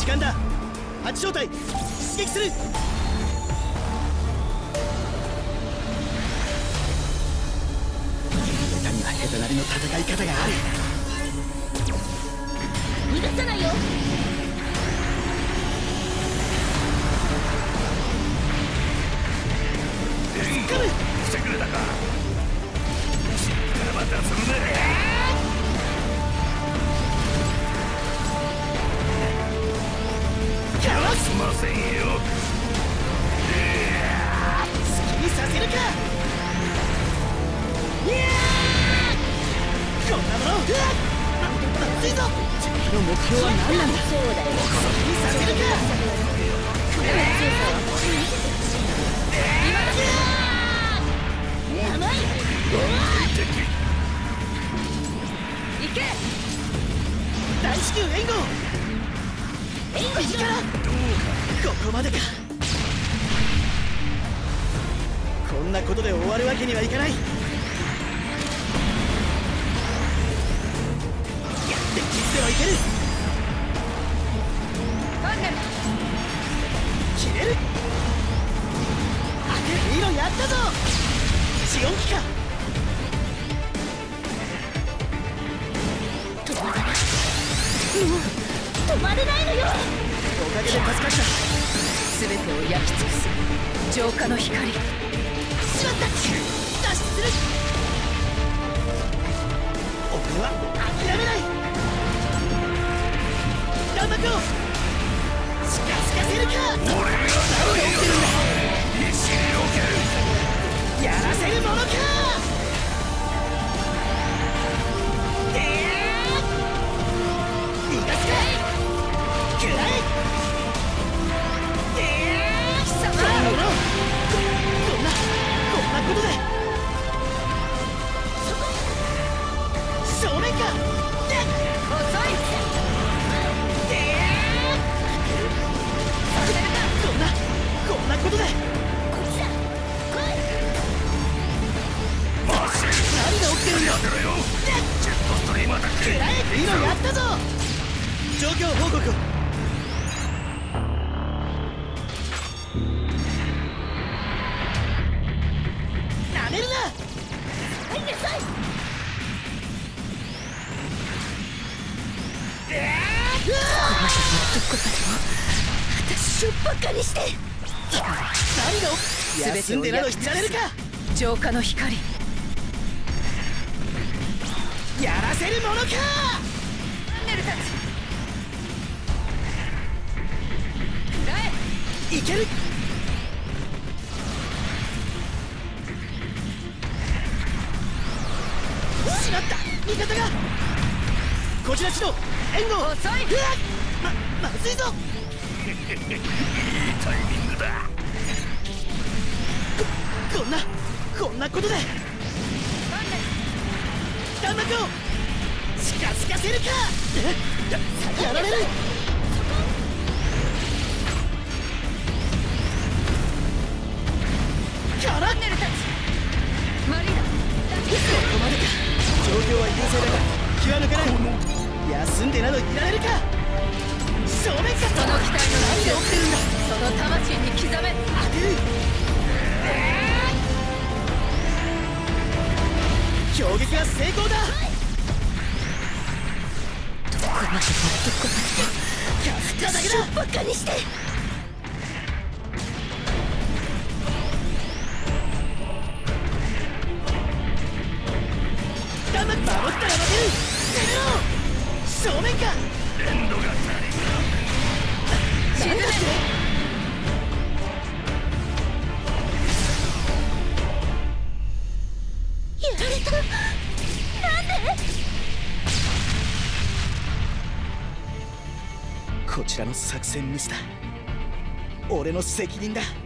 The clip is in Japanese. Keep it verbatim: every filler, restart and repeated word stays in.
時間だ。八正体出撃する。下手には下手なりの戦い方がある。 逃がさないよ。 つかむ。 来てくれたか。またするね。すいませんよ。 好きにさせるか。こんなものまずいぞ。敵の目標は何なんだ。 そうだよ。 好きにさせるか。 これは強さを見せてほしい。今だ。甘い。行け。 大至急援護。 援護しろ。 ここまでか。こんなことで終わるわけにはいかない。やってきてはいける。 ファンネル決める。当てる。色やったぞ。ジオン機か。 止まらない。もう止まれないのよ。 おかげで助かった。 全てを焼き尽くす浄化の光。しまった。脱出する。 俺は諦めない。弾幕を近づかせるか。 俺が何が起きてるんだ。必死に避ける。 やらせるものか。でー逃がすか。食らえ。 貴様。 こんなものこんなこんなことで正面か。で遅い。 でさせるか。 こんなこんなことでこっちだ。来い。 マシン何が起きてるんだ。 やめろよ。ジェットストリームアタック。 食らえ。色やったぞ。状況報告を。なめるな。 入んなさい。ここまで持ってこたの私をバカにして。 何が休んでなどしてられるか。 浄化の光。 やらせるものか。 ファンネルたち。食らえ。 いける。しまった。味方がこちらちの援護。 遅い。 うわっままずいぞ。 いいタイミングだ。 ここんなこんなことでファンネル。 弾幕を近づかせるか。えやられる。からファンネルたち。マリーナ。 ここまでか。状況は優勢だが気は抜かない。休んでなどいられるか。正面か。 その機体の何が起きてるんだ。 その魂に刻め。 当てる。攻撃は成功だ。 どこまで持ってこキャスターだけだ。 私をバカにして。 弾幕守ったら負ける。攻めろ。正面か。 エンドが足り沈め。やられた。なんで。 こちらの作戦ミスだ。俺の責任だ。